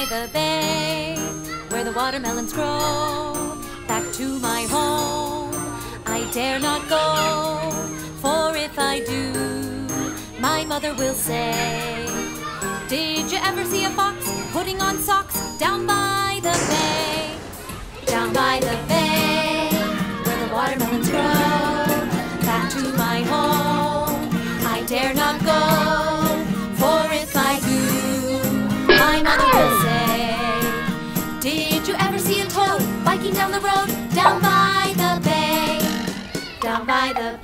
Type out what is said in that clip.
by the bay, where the watermelons grow. Back to my home I dare not go, for if I do, my mother will say, "Did you ever see a fox putting on socks down by the bay?" Down by the bay, where the watermelons grow. Back to my home I dare not go, for if I do, my mother will say, "Did you ever see a toad biking down the road? Down by the bay, down by the